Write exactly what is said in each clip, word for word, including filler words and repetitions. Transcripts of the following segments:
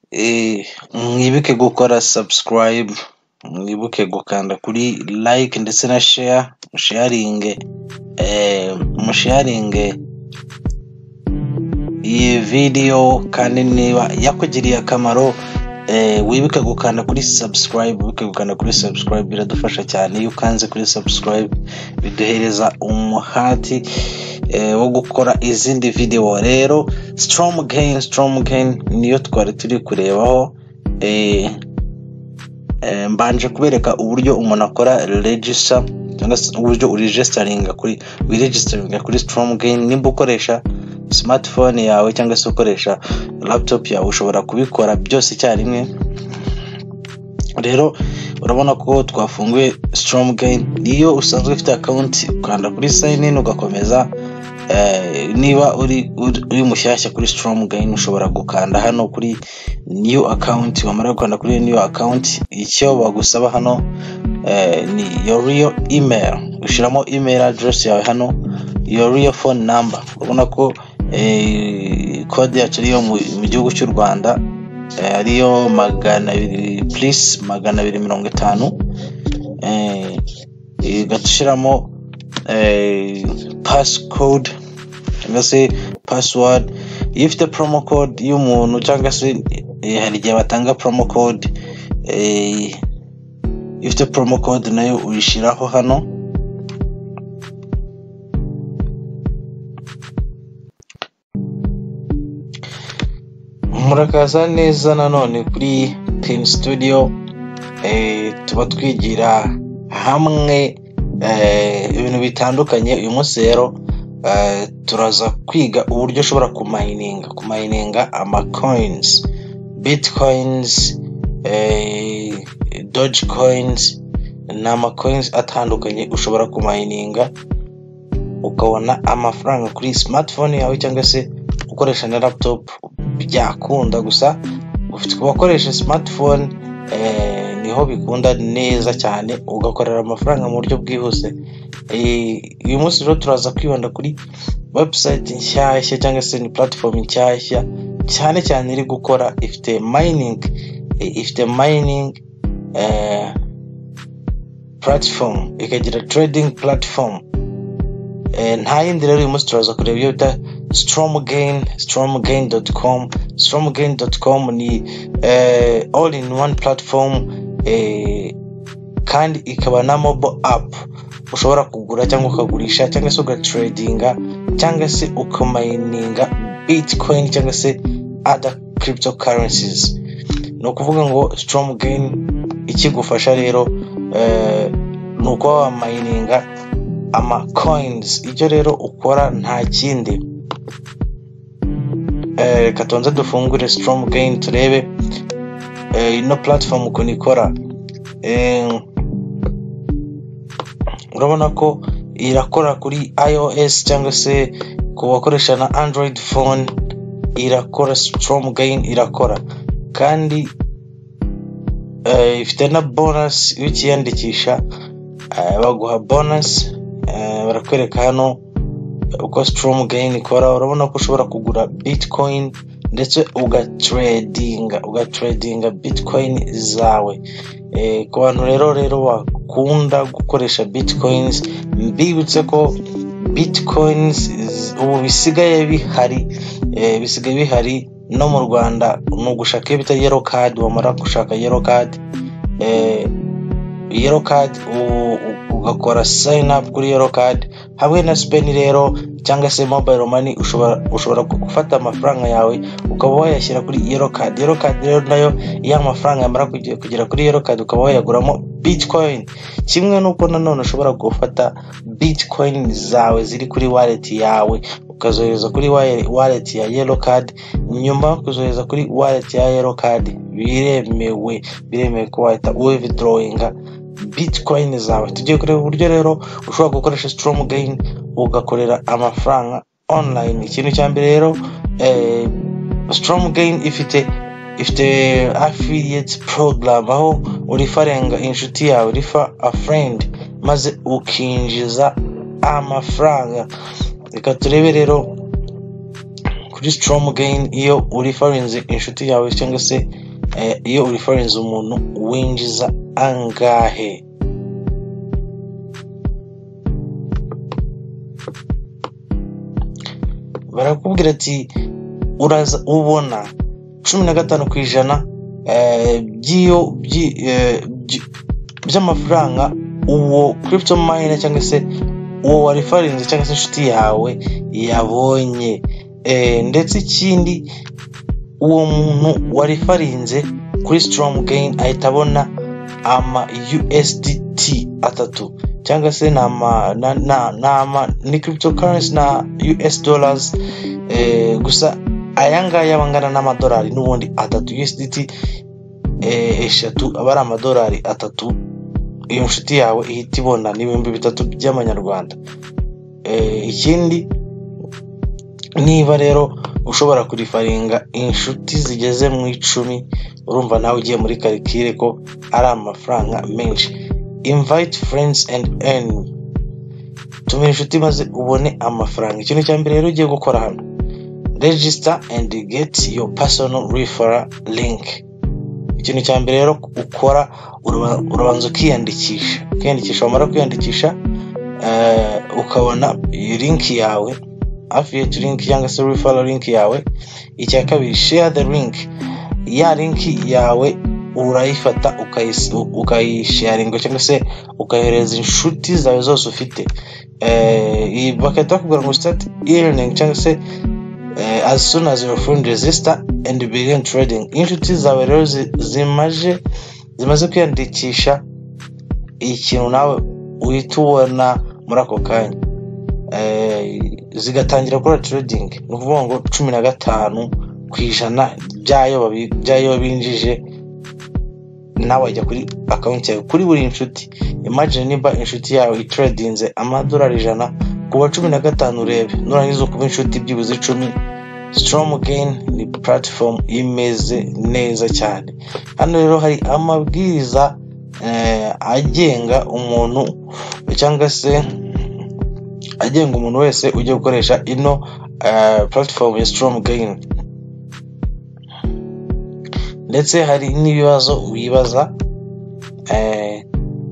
eh mwibuke gukora subscribe, mwibuke gukanda kuri like ndetse na share, sharing eh musharing iyi video kandi niba yakugiriye akamaro eh wibuke gukanda kuri subscribe, wibuke gukanda kuri subscribe biradufasha cyane. Iyo ukanze kuri subscribe biduhereza umuhati eh wo gukora izindi video. Rero STORMGAIN STORMGAIN niyo twari turi kurebaho. eh mbanje kubereka uburyo umuntu akora register cyangwa se uburyo uregisteringa kuri uregisteringa kuri STORMGAIN. Nimba ukoresha smartphone yawe cyangwa se ukoresha laptop yawe ushobora kubikora byose icyarimwe. Rero urabona ko twafunguye STORMGAIN. Iyo usanzwe ufite account ukanda kuri sign in ugakomeza. eh niba uri uri mushyashya kuri STORMGAIN ushobora gukanda hano kuri new account. Wamara gukanda kuri new account icyo bagusaba hano eh ni your real email, ushiramo email address yawe hano, your real phone number. Urabona ko eh code yacu ariyo mu gihugu cy'u Rwanda eh ariyo magana abiri plus magana abiri mirongo itanu. eh igatushiramo eh passcode cyangwa se password. Iyo ufite promo code y'umuntu cyangwa se eh, hari igihe batanga promo code, eh iyo ufite promo code nayo uyishiraho hano. Murakaza neza nanone kuri Team Studio. eh tuba twigira hamwe eh ibintu bitandukanye. Uyu munsi rero eh turaza kwiga uburyo ushobora kumininga kumininga ama coins, bitcoins, eh doge coins n'ama coins atandukanye ushobora kumininga ukabona amafaranga kuri smartphone yawe cyangwa se ukoresha na laptop. Byakunda gusa ufite kubakoresha smartphone eh niho bikunda neza cyane ugakorera amafaranga mu buryo bwihuse. eh uyu munsi rero turaza kwibanda kuri website nshyashya cyangwa se ni platform nshyashya cyane cyane iri gukora ifite mining eh, ifite mining eh platform ikagira trading platform. eh nta yindi rero uyu munsi turaza kureba iyo bita STORMGAIN stormgain dot com. stormgain dot com ni eh all in one platform eh kandi ikaba na mobile app ushobora kugura cyangwa ukagurisha cyangwa se ugatradinga cyangwa se ukamininga bitcoin cyangwa se other cryptocurrencies. No kuvuga ngo STORMGAIN ikigufasha rero eh nuko wa mininga ama coins. Icyo rero ukora nta kindi. eh katonze dufungure STORMGAIN turebe eh ino platform ukuntu ikora. eh urabona ko irakora kuri iOS cyangwa se ku bakoresha na Android phone. Irakora STORMGAIN irakora kandi eh ifite na bonus wikiyandikisha eh baguha bonus. eh barakwereka hano uko STORMGAIN ikora. Urabona ko ushobora kugura bitcoin ndetse ugatradinga ugatradinga bitcoin zawe. eh ku bantu rero rero bakunda gukoresha bitcoins, mbibutse ko bitcoins ubu bisigaye bihari eh bisigaye bihari no mu Rwanda. No gushaka bita yellow card. Wamara gushaka yellow card eh yellow card ugakora sign up kuri yellow card hamwe na spend rero cyangwa se mobile money. ushobora ushobora gufata amafaranga yawe ukaba wayashyira kuri yellow card. Yellow card rero nayo iyo amafaranga yamara kugera kuri yellow card ukaba wayaguramo bitcoin. Kimwe nuko nanone ushobora gufata bitcoin zawe ziri kuri wallet yawe ukazohereza kuri wallet ya yellow card, nyuma kuzohereza kuri wallet ya yellow card. Biremewe biremewe ko wahita withdrawinga bitcoin zawe. Tugiye kureba uburyo rero ushobora gukoresha STORMGAIN ugakorera amafaranga online. Ikintu cya mbere rero eh STORMGAIN ifite ifite affiliate program aho urifarenga inshuti yawe, rifa a friend maze ukinjiza amafaranga. Reka turebe rero kuri STORMGAIN iyo urifarenze inshuti yawe cyangwa se eh, iyo urifarinze umuntu winjiza angahe. Barakubwira ati uraza ubona cumi na gatanu ku ijana by'iyo by'amafaranga uwo crypto miner cyangwa se uwo warifarinze cyangwa se inshuti yawe yabonye. Eh, ndetse ikindi uwo muntu warifarinze kuri STORMGAIN ahita abona ama U S D T atatu cyangwa se nama na na nama ni cryptocurrency na U S dollars. Eh, gusa ayanga yabangana n'amadolari n'ubundi atatu U S D T eh, eshatu abara amadolari atatu. Iyo nshuti yawe ihita ibona n'ibihumbi bitatu by'amanyarwanda. Eh, ikindi niba rero ushobora kurifaringa inshuti zigeze mu icumi, urumva nawe ugiye muri calcule ko ari amafaranga menshi. Invite friends and earn. Tumira inshuti maze ubone amafaranga. Ikintu cya mbere rero ugiye gukora hano, register and get your personal referral link. Ikintu cya mbere rero ukora urabanza ukiyandikisha. Ukiyandikisha wamara kwiyandikisha uh, ukabona link yawe, affiliate link cyangwa se referral link yawe. Icya kabiri, share the link. Ya link yawe urayifata ukayisharinga cyangwa se ukahereza inshuti zawe zose ufite. Eh, bakata kugira ngo start earning cyangwa se Uh, as soon as your friend register and begin trading. Inshuti zawe rero zimaje zimaze kwiyandikisha, ikintu nawe uhita ubona muri ako kanya eh, zigatangira gukora trading. Ni ukuvuga ngo cumi na gatanu ku ijana byayo byayo binjije nawe ajya kuri account yawe kuri buri inshuti. Imagine niba inshuti yawe itradinze amadolari ijana kuba cumi na gatanu urebe nurangiza kuba inshuti byibuze icumi. STORMGAIN ni platform imeze neza cyane. Hano rero hari amabwiriza eh, agenga umuntu cyangwa se agenga umuntu wese ujye gukoresha ino uh, platform ya STORMGAIN. Ndetse hari n'ibibazo wibaza eh,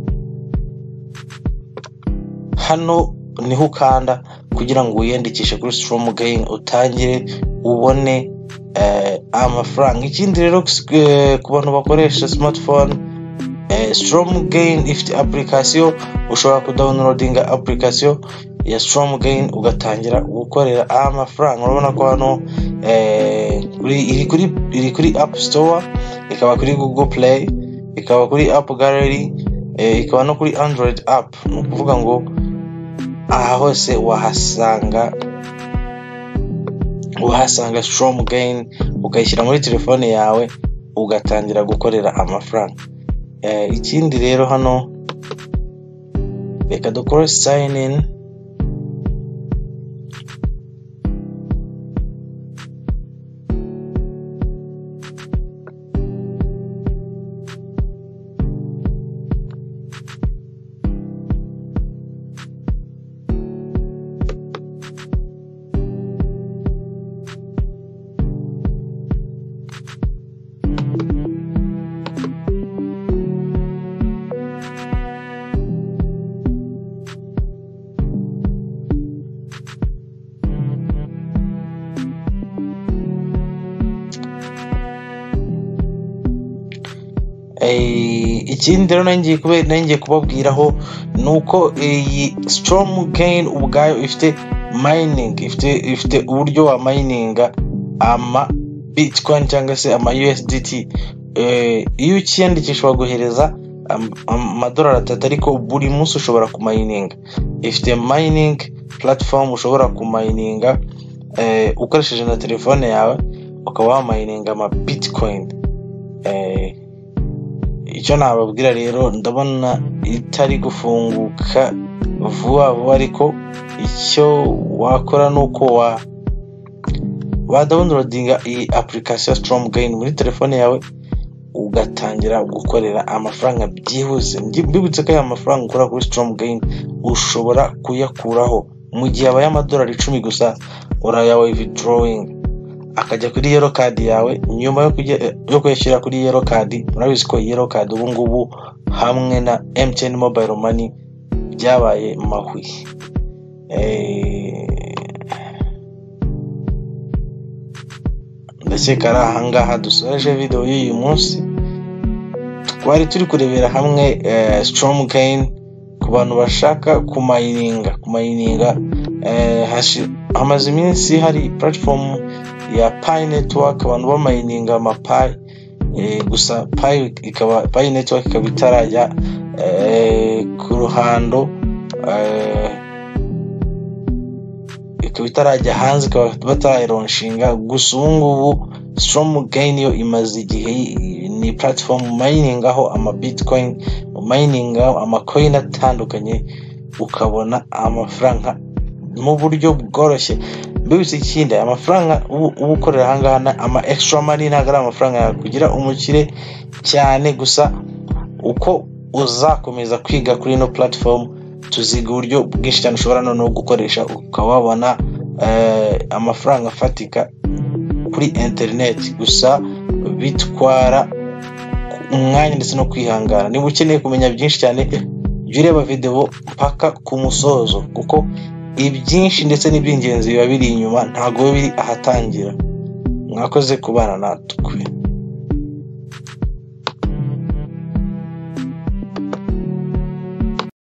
hano niho ukanda kugira ngo wiyandikishe kuri STORMGAIN utangire ubone eh, amafaranga. Ikindi rero ku bantu bakoresha smartphone, eh, STORMGAIN ifite application. Ushobora kudownloadinga application ya STORMGAIN ugatangira gukorera amafaranga. Urabona ko hano eh, iri kuri iri kuri App Store, ikaba kuri Google Play, ikaba kuri App Gallery, eh, ikaba no kuri Android app. Ni ukuvuga ngo aha hose wahasanga wahasanga STORMGAIN ukayishyira muri telefone yawe ugatangira gukorera amafaranga. Eh, ikindi rero hano reka dukore sign in. Ikindi rero nangiye kube nangiye kubabwiraho nuko iyi STORMGAIN ubwayo ifite mining, ifite ifite uburyo wa mininga ama Bitcoin cyangwa se ama U S D T. Eh, iyo ukiyandikisha baguhereza amadolari atatu, ariko buri munsi ushobora kumininga. Ifite mining platform ushobora kumininga eh, ukoresheje na telefone yawe ukaba wamininga ama Bitcoin. Eh, icyo nababwira rero ndabona itari gufunguka vuba vuba, ariko icyo wakora nuko wa wa downloadinga iyi application STORMGAIN muri telefone yawe ugatangira gukorera amafaranga byihuse. Mbibutse ko aya mafaranga ukora kuri STORMGAIN ushobora kuyakuraho mu gihe abaye amadolari icumi gusa urayawe withdrawing. akajya kuri yellow card yawe. Nyuma yo kujya yo kuyashyira kuri yellow card, murabizi ko yellow card ubu ngubu hamwe na M T N mobile money byabaye mahwi. eh ndetse kari ahangaha dusoreje video y'uyu munsi. Twari turi kurebera hamwe uh, STORMGAIN ku bantu bashaka kumayininga kumayininga eh hamaze iminsi hari platform ya Pi network abantu bamayininga amapi, eh gusa Pi ikaba Pi network ikaba itarajya eh ku ruhando, eh ikaba itarajya hanze, ikaba batayironshinga. Gusa ubu ngubu STORMGAIN yo imaze igihe ni platform mining aho ama bitcoin mining aho ama coin atandukanye ukabona amafaranga mu buryo bworoshye. Mbese ikindi amafaranga ubukorera hangana ama extra money nagara amafaranga kugira umukire cyane. Gusa uko uzakomeza kwiga kuri no platform tuziga uburyo bwinshi cyane ushobora no gukoresha ukababona eh, amafaranga afatika kuri internet. Gusa bitwara umwanya ndetse no kwihangana. Niba ukeneye kumenya byinshi cyane jya ureba video mpaka ku musozo, kuko ibyinshi ndetse n'iby'ingenzi biba biri inyuma, ntago biri ahatangira. Mwakoze kubana natwe.